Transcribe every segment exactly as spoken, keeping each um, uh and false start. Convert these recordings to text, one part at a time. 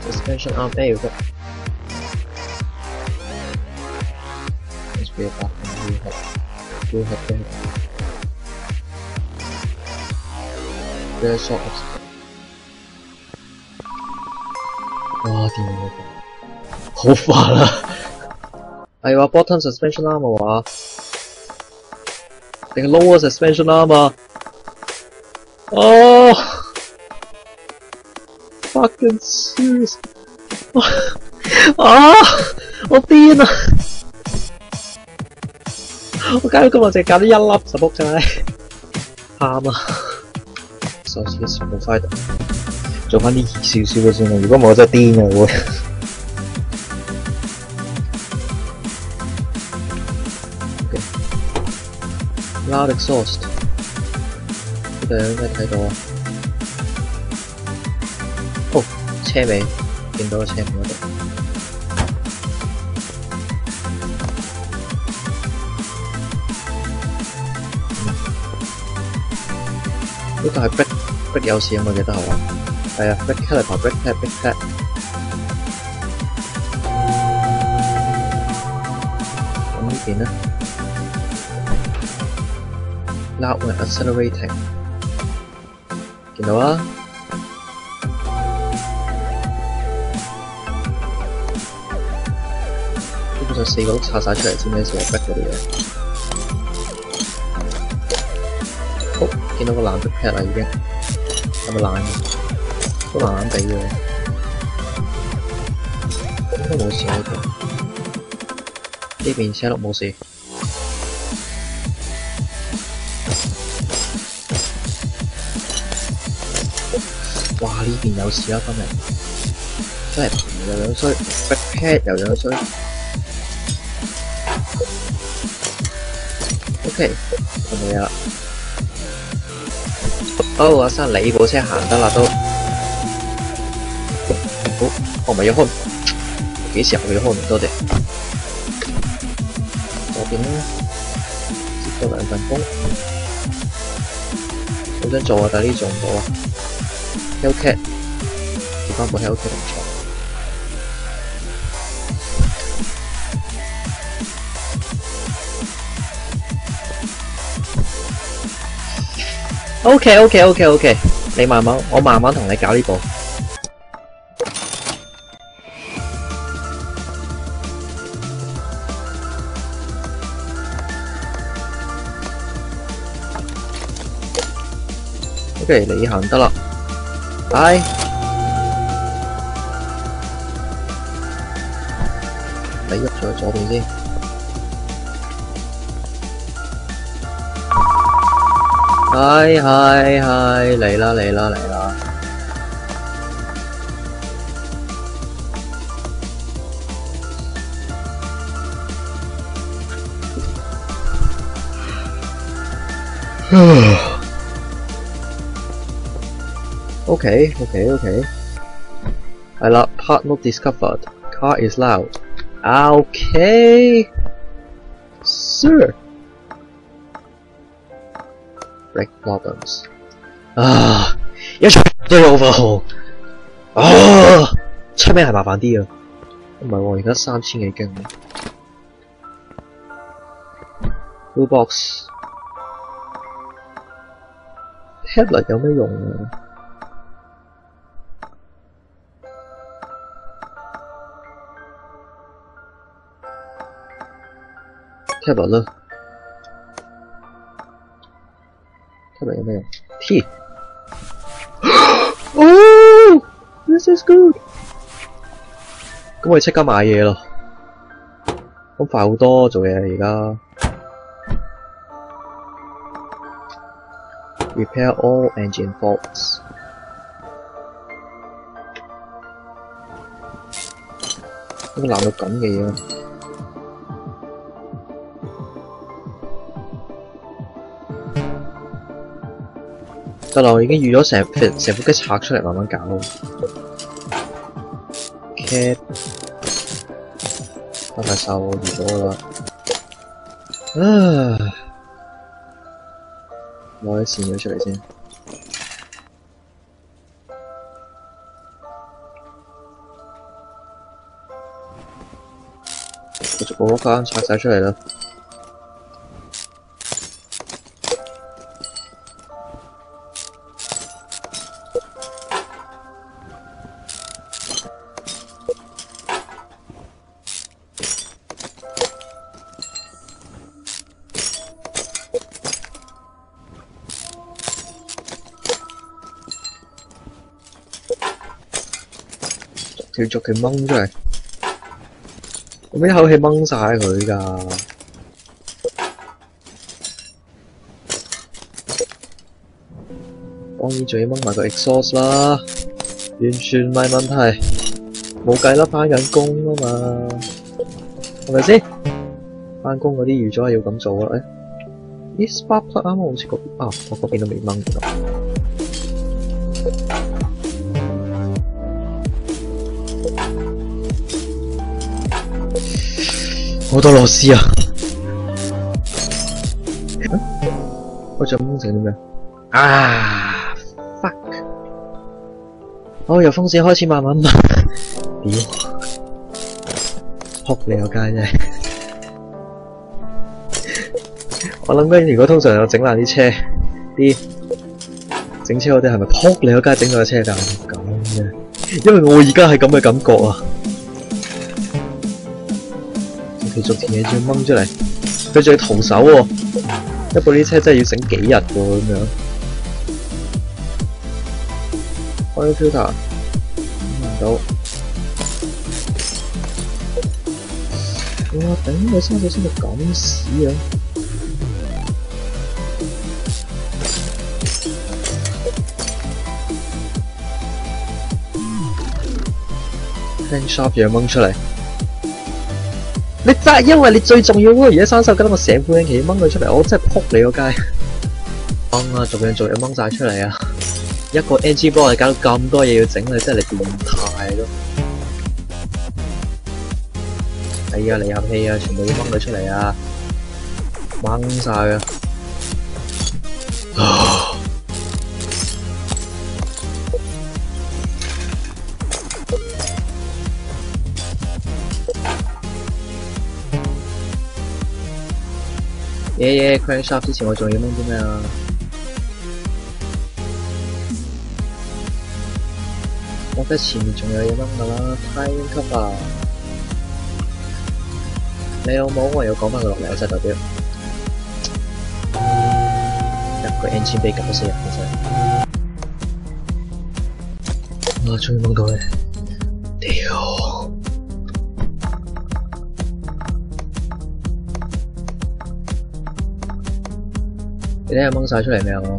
suspension arm A 嗰個 S B 八要合要合嘅 Rear shot of 哇掂啊！好煩啊！係話 bottom suspension arm 嘅話，定係 lower suspension arm 啊？哦 ！fucking serious！ 啊！我癲啊！我搞到今日淨搞咗一粒十卜真係喊啊！手指嘅全部快到，做翻啲熱少少嘅先啦。如果冇我真係癲啊會。Loud exhaust， 呢度應該睇到啊。哦，車尾見到個車尾嗰度。呢個係 brake brake 有線啊嘛，記得係嘛？係啊 ，brake caliper brake pad brake pad。咁呢邊咧 ，loud when accelerating， 見到啊？基本上四個都拆晒出嚟，知咩事啊 ？brake 嗰啲嘢。好，見到個藍色 pad 啦已經，係咪爛嘅？都爛爛地嘅，應該冇事喺度。呢邊車轆冇事。哇！呢邊有事啦，今日真係又樣衰 ，brake pad 又樣衰。OK， 冇嘢啦。哦，阿生，你部車行得啦都。好，我咪要開，幾時我要開唔多啲。左邊咧，接多兩份工，好想做啊，但係呢做唔到啊。Hellcat， 接翻部 Hellcat 唔錯。OK OK OK OK， 你慢慢，我慢慢同你搞呢部。OK， 你行得啦，拜。你喐咗去左邊先。係係係，嚟啦嚟啦嚟啦！OK OK OK， 係啦 ，part not discovered， car is loud。OK， sir。brake problems 啊！一出都要 overhaul 啊！出名係麻煩啲啊，唔係喎，而家三千幾斤。Blue box tablet 有咩用啊 ？tablet 啦。tablet 有咩用 ？T。哦 ，this is good。咁我哋即刻買嘢咯，咁快好多做嘢而家。Repair all engine faults。呢個爛到咁嘅嘢。得啦，我已經預咗成成副機拆出嚟慢慢搞。Cap 翻晒手，我預咗啦。啊！攞啲線咗出嚟先。 繼續個間拆晒出嚟啦。逐條逐條掹出嚟。我一口氣掹晒佢㗎，當然仲要掹埋個 exhaust 啦，完全唔係問題，冇計啦，返緊工啊嘛，係咪先？返工嗰啲預咗係要咁做啦，誒，啲 spark plug 啱啱好似嗰邊啊，我嗰邊都未掹到。好多螺絲啊！我仲掹成點樣？啊 ！fuck！ 哦，由風扇開始慢慢掹，屌！仆你個街真係！我諗緊，如果通常有整爛啲車，啲整車嗰啲係咪仆你個街整到個車架咁嘅？因為我而家係咁嘅感覺啊！逐條嘢仲要掹出嚟，佢仲要徒手喎、哦，一部啲車真係要整幾日喎咁樣。開 filter 唔到，哇頂！你三隻先到咁屎啊！crankshaft 嘢掹出嚟。你真係因為你最重要嗰個而家生鏽緊，我成副引擎掹佢出嚟，我真係撲你個街！掹啊，逐樣逐樣掹晒出嚟啊！一個 engine block 你搞到咁多嘢要整，你真係你變態咯！係啊，離合器啊，全部要掹佢出嚟啊！掹晒啊！耶耶 crankshaft 之前我仲要掹啲咩啊？我覺得前面仲有嘢掹㗎啦 ，timing cover。你有冇我又講翻佢落嚟，就代表一個 engine bay 搞死人嘅真係。哇！終於掹到你，屌！你睇下掹晒出嚟未啊？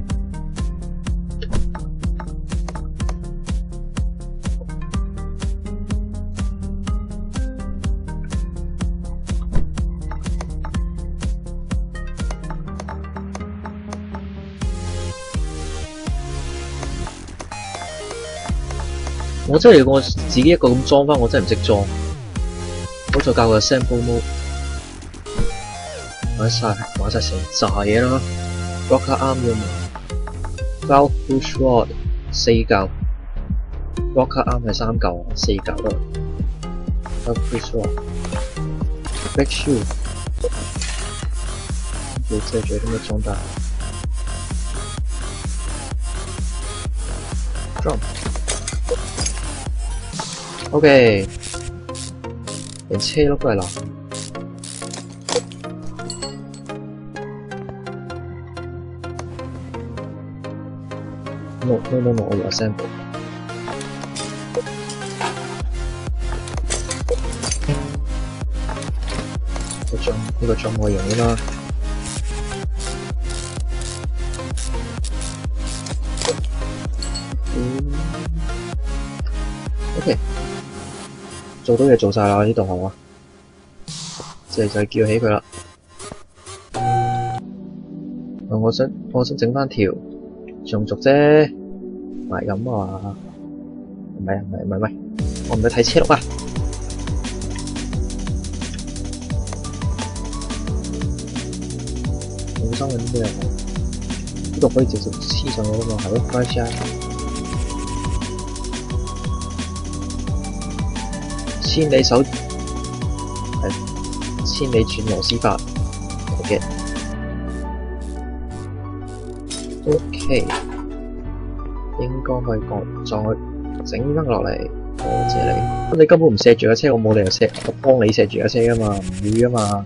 我真係我自己一個咁裝返，我真係唔識裝。好在教佢 sample mode， 玩晒玩晒成扎嘢啦。Rocker arm 要嘛 ，valve push rod 四嚿 ，rocker arm 係三嚿，四嚿啦。valve push rod，brake shoe， 跟住之後仲有啲咩裝搭 ？drum，OK， 連車轆都係藍。No no no no！ 我要 assemble。個 drum 呢個 drum 我用㗎啦。嗯 OK， 做到嘢做晒啦，呢度係嘛？即係就係叫起佢啦。我想我想整翻條上軸啫。唔係咁啊，唔係唔係唔係唔係，我唔係睇車轆啊！冇心嘅啲咩？呢個可以直接黐上去㗎嘛，係咯，開車。牽你手係千里轉螺絲法。好嘅。OK， 應該可以降再整翻落嚟。多謝你。咁你根本唔錫住架車，我冇理由錫，我幫你錫住架車噶嘛，唔會噶嘛。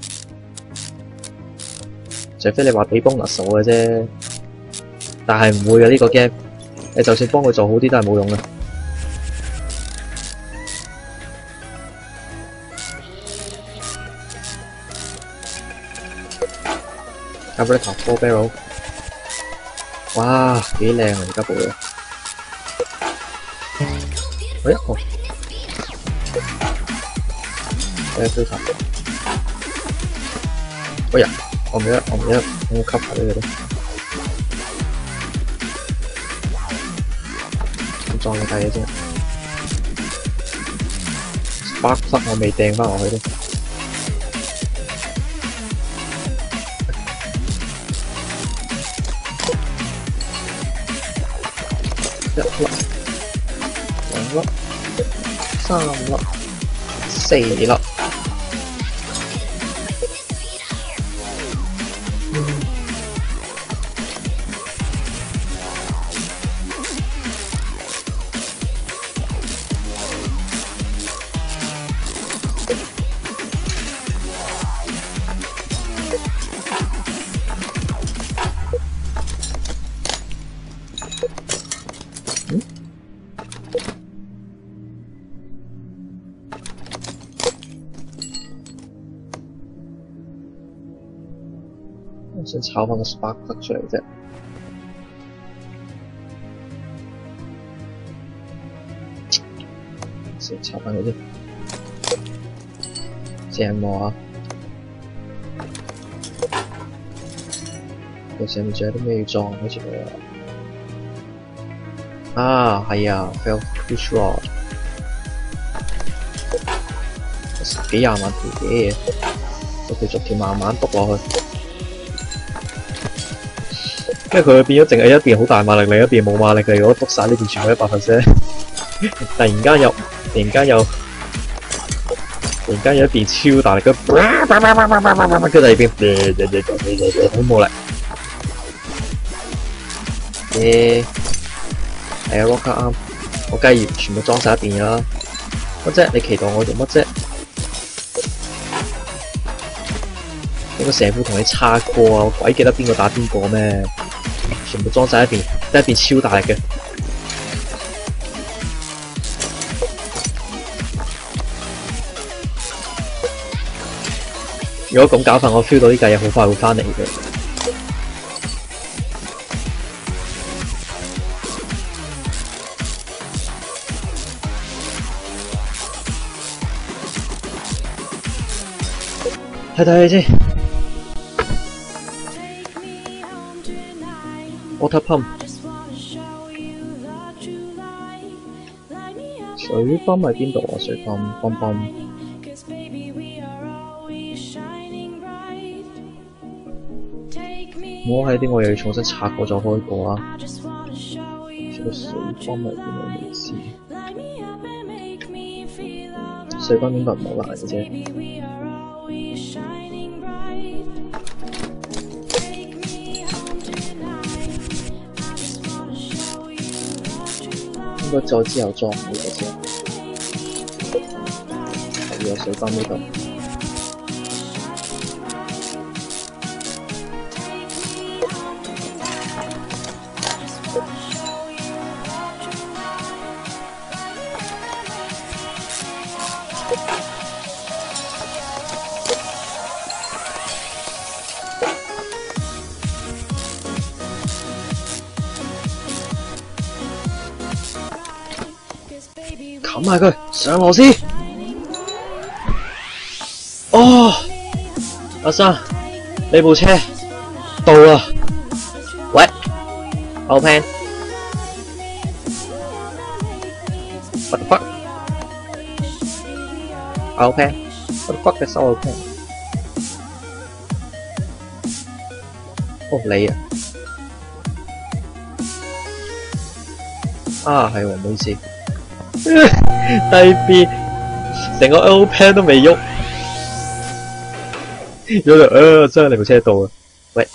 除非你話俾 bonus 我嘅啫，但係唔會嘅呢個 game。你就算幫佢做好啲都係冇用嘅。Carburetor four barrel， 哇，幾靚啊！而家部嘢。哎哦，誒 filter， 哎呀，我唔記得，我唔記得有冇 cover 呢個咧。裝你睇嘅啫 ，spark plug 我未掟翻落去咧。一粒、兩粒、三粒、四粒。嗯。我想炒翻個 spark plug 出嚟啫。先炒翻佢先，正喎啊！佢上面仲有啲咩要裝？好似佢啊，係啊 ，fail push rod， 十幾廿萬條嘢，逐條逐條慢慢篤落去。因為佢會變咗淨係一邊好大馬力，另一邊冇馬力嘅。如果篤晒呢邊全部一百 percent， 突然間有，突然間有，突然間有一邊超大力，佢佢第二邊好冇力。耶，係啊 ，rocker arm， 我梗係全部裝晒一邊㗎啦。乜啫？你期待我做乜啫？應該成副同你差過啊！我鬼記得邊個打邊個咩？全部裝晒一邊，得一邊超大力嘅。如果咁搞法，我 feel 到呢架嘢好快會翻嚟嘅。睇睇你先。water pump， 水泵喺邊度啊？水泵泵泵，摸喺啲我又要重新拆過再開過啊！個水泵喺邊我未知，水泵應該唔好難嘅啫。應該再之後裝呢個先，係有水泵呢度。冚埋佢，上螺絲。哦，阿生，你部車到啦。喂 ，open。What the fuck？ open。What the fuck is open？ 哦，你啊。啊，係喎，唔好意思。低 B， 成個 L pan 都未喐， 有條呃真係嚟部車到啊！喂，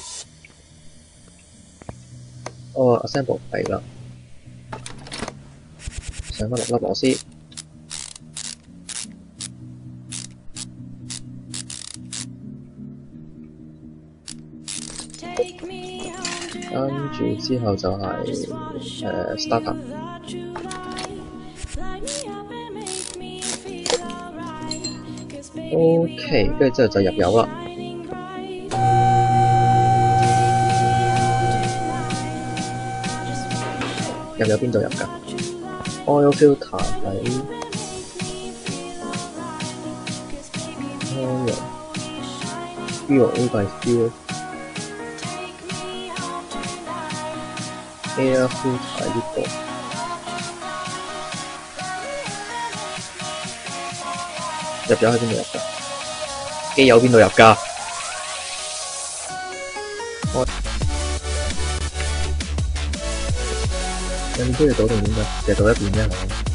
哦 assemble 係啦，上翻六粒螺絲。跟住之後就係、是、誒、呃、starter。OK， 跟住之後就入油啦。入油邊度入㗎 ？Oil filter 喺 oil fuel 呢個係 fuel。Air filter 呢個，入咗喺邊度入㗎？機油邊度入㗎？有冇都要倒定點㗎？淨係倒一邊啫，係咪？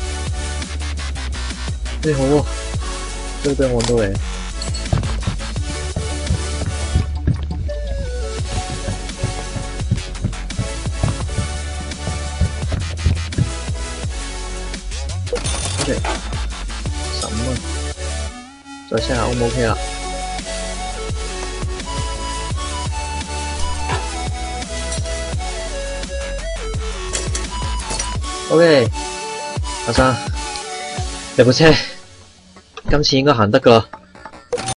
你好啊，都俾我揾到你。OK， 十五蚊，再 check 下 O 唔 OK 啦。OK， 阿生，你部車今次應該行得㗎啦。